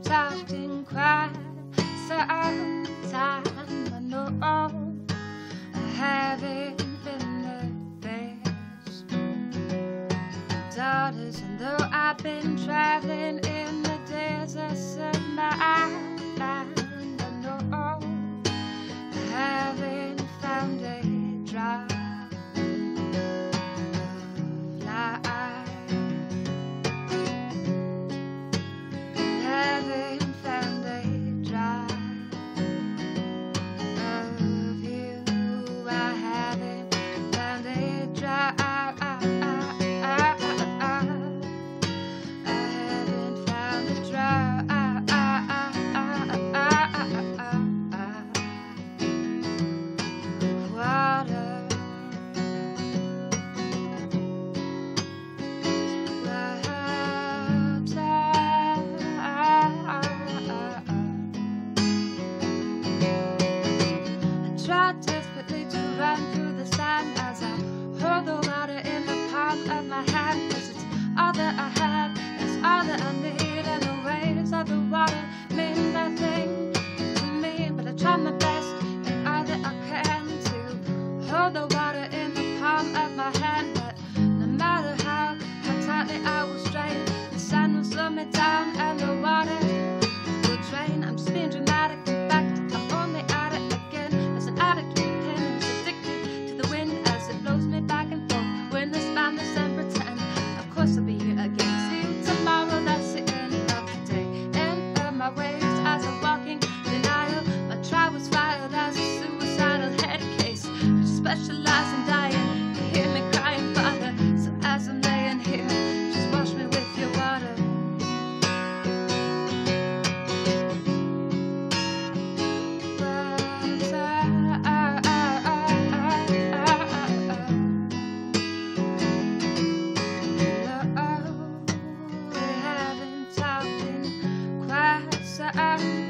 talked in quite some time. I know I haven't been the best daughters, and though I've been traveling in the deserts of my mind, I know I haven't found a dry line. Haven't found a dry of you. I haven't found a dry. I haven't found a dry water. Tried desperately to run through the sand as I hold the water in the palm of my hand, 'cause it's all that I have, it's all that I need, and the waves of the water mean nothing to me. But I try my best and all that I can to hold the water in the palm of my hand. But no matter how tightly I will strain, the sand will slow me down and the water will drain. I'm just being dramatic. In fact, I'm only at it again as an addict with a pen, and it's addicted to the wind as it blows me back and forth. Win this madness and pretend, of course I'll be here again. See you tomorrow, that's the end of the day. End of my ways as I'm walking denial. My trial was filed as a suicidal head case. I specialize in dying. You hear me crying, Father. So as I'm laying here, just wash me with your water. We haven't talked in quite some